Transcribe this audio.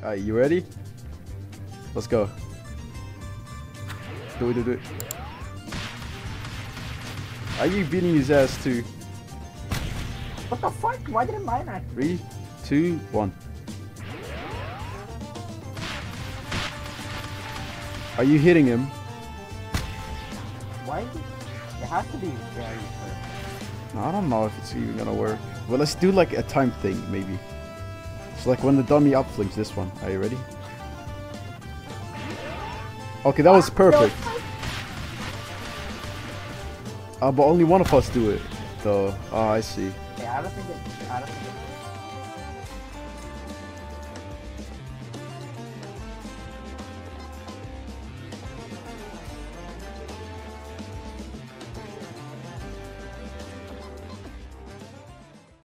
Alright, you ready? Let's go. Do it. Are you beating his ass too? What the fuck? Why didn't mine act? 3, 2, 1. Are you hitting him? Why? It has to be very close. I don't know if it's even gonna work. Well, let's do like a time thing, maybe. So like when the dummy upflinks this one. Are you ready? Okay, that was perfect. But only one of us do it, though. Oh, I see. Yeah, I don't think it.